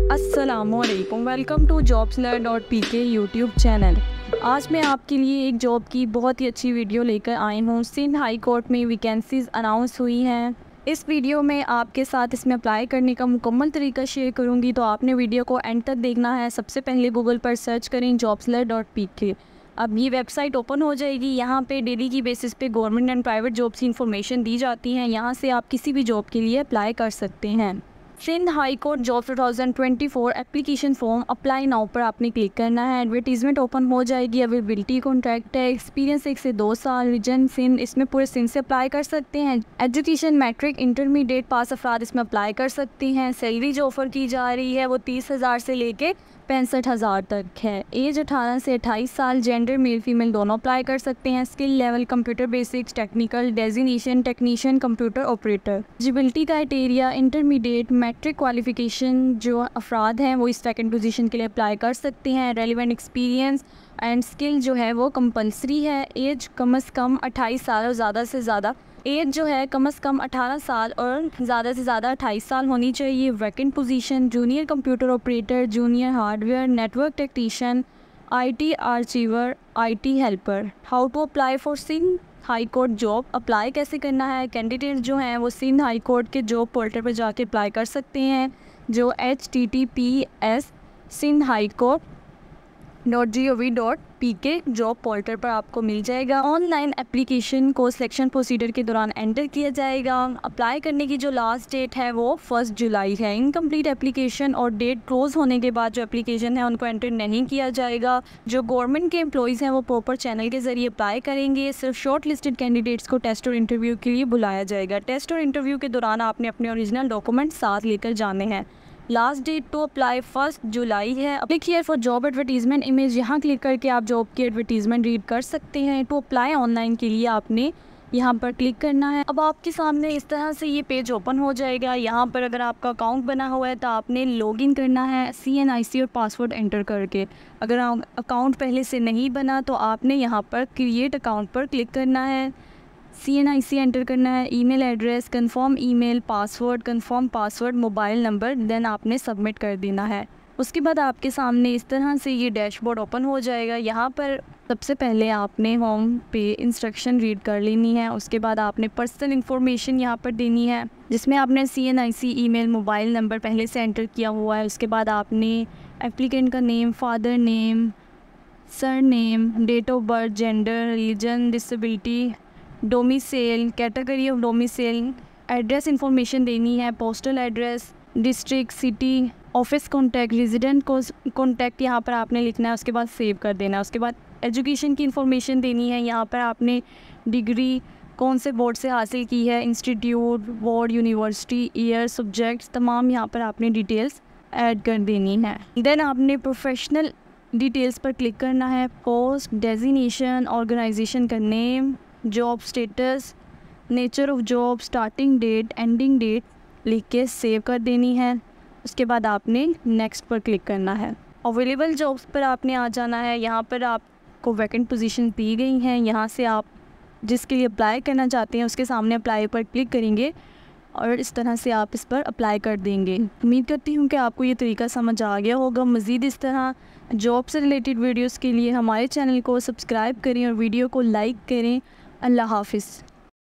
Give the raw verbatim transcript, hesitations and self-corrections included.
अस्सलामुअलैकुम, welcome to Jobsler dot P K YouTube channel. आज मैं आपके लिए एक जॉब की बहुत ही अच्छी वीडियो लेकर आई हूँ। सिंध हाई कोर्ट में वैकेंसीज़ अनाउंस हुई हैं। इस वीडियो में आपके साथ इसमें अप्लाई करने का मुकम्मल तरीका शेयर करूँगी, तो आपने वीडियो को एंड तक देखना है। सबसे पहले गूगल पर सर्च करें जॉब्सलर डॉट पी के। अब ये वेबसाइट ओपन हो जाएगी। यहाँ पे डेली की बेसिस पे गवर्नमेंट एंड प्राइवेट जॉब्स की इन्फॉर्मेशन दी जाती हैं। यहाँ से आप किसी भी जॉब के लिए अप्लाई कर सकते हैं। Sindh high court job two thousand twenty four application form apply now पर आपने क्लिक करना है। एडवर्टीजमेंट ओपन हो जाएगी। अवेलेबिलिटी कॉन्ट्रैक्ट है। एक्सपीरियंस एक से दो साल। रीजन सिंध, इसमें पूरे सिंध से अप्लाई कर सकते हैं। एजुकेशन मैट्रिक इंटरमीडिएट पास अफराद इसमें अप्लाई कर सकती हैं। सैलरी जो ऑफ़र की जा रही है वो तीस हज़ार से लेके पैंसठ हज़ार तक है। एज अठारह से अट्ठाईस साल। जेंडर मेल फीमेल दोनों अप्लाई कर सकते हैं। Skill level computer basics, technical, designation technician, computer operator. Eligibility criteria intermediate matric qualification जो अफराद हैं वो इस वैकेंट पोजीशन के लिए अप्लाई कर सकते हैं। रेलिवेंट एक्सपीरियंस एंड स्किल जो है वो कंपलसरी है। एज कम अज़ कम अट्ठाईस साल और ज़्यादा से ज़्यादा एज जो है कम अज़ कम अठारह साल और ज़्यादा से ज़्यादा अट्ठाईस साल होनी चाहिए। Vacant position junior computer operator, junior hardware network technician, IT archiver, IT helper. How to apply for Sindh high court job. Apply कैसे करना है? कैंडिडेट जो हैं वो सिंध हाई कोर्ट के जॉब पोर्टल पर जाके अप्लाई कर सकते हैं, जो H T T P S Sindh high court dot G O V dot P K job portal पर आपको मिल जाएगा। ऑनलाइन एप्लीकेशन को सिलेक्शन प्रोसीजर के दौरान एंटर किया जाएगा। अप्लाई करने की जो लास्ट डेट है वो फर्स्ट जुलाई है। इनकम्प्लीट एप्लीकेशन और डेट क्लोज होने के बाद जो एप्लीकेशन है उनको एंटर नहीं किया जाएगा। जो गवर्नमेंट के एम्प्लॉयज़ हैं वो प्रॉपर चैनल के ज़रिए अप्लाई करेंगे। सिर्फ शॉर्ट लिस्टेड कैंडिडेट्स को टेस्ट और इंटरव्यू के लिए बुलाया जाएगा। टेस्ट और इंटरव्यू के दौरान आपने अपने ओरिजिनल डॉक्यूमेंट साथ लेकर जाने हैं। Last date to apply first July है। Click here for job advertisement image, यहाँ क्लिक करके आप जॉब की एडवर्टीजमेंट रीड कर सकते हैं। टू अप्लाई ऑनलाइन के लिए आपने यहाँ पर क्लिक करना है। अब आपके सामने इस तरह से ये पेज ओपन हो जाएगा। यहाँ पर अगर आपका अकाउंट बना हुआ है तो आपने लॉगिन करना है सी एन आई सी और पासवर्ड एंटर करके। अगर अकाउंट पहले से नहीं बना तो आपने यहाँ पर क्रिएट अकाउंट पर क्लिक करना है। सी एन आई सी एंटर करना है, email address, confirm email, password, confirm password, mobile number, then आपने सबमिट कर देना है। उसके बाद आपके सामने इस तरह से ये डैशबोर्ड ओपन हो जाएगा। यहाँ पर सबसे पहले आपने होम पे इंस्ट्रक्शन रीड कर लेनी है। उसके बाद आपने पर्सनल इन्फॉर्मेशन यहाँ पर देनी है, जिसमें आपने C N I C email, mobile number पहले से एंटर किया हुआ है। उसके बाद आपने एप्लीकेंट का name, father name, surname, date of birth, gender, region, disability, domicile, category of domicile, address information देनी है, postal address, district, city, office contact, resident को कॉन्टैक्ट यहाँ पर आपने लिखना है। उसके बाद सेव कर देना है। उसके बाद एजुकेशन की इन्फॉर्मेशन देनी है। यहाँ पर आपने डिग्री कौन से बोर्ड से हासिल की है, institute, board, university, year, subjects, तमाम यहाँ पर आपने डिटेल्स ऐड कर देनी है। देन आपने प्रोफेशनल डिटेल्स पर क्लिक करना है। पोस्ट, डेजिग्नेशन, ऑर्गेनाइजेशन का name, job status, nature of job, starting date, ending date लिख के सेव कर देनी है। उसके बाद आपने नेक्स्ट पर क्लिक करना है। अवेलेबल जॉब्स पर आपने आ जाना है। यहाँ पर आपको वैकेंट पोजीशन दी गई हैं। यहाँ से आप जिसके लिए अप्लाई करना चाहते हैं उसके सामने अप्लाई पर क्लिक करेंगे और इस तरह से आप इस पर अप्लाई कर देंगे। उम्मीद करती हूँ कि आपको ये तरीका समझ आ गया होगा। मज़ीद इस तरह जॉब से रिलेटेड वीडियोज़ के लिए हमारे चैनल को सब्सक्राइब करें और वीडियो को लाइक करें। अल्लाह हाफिज़।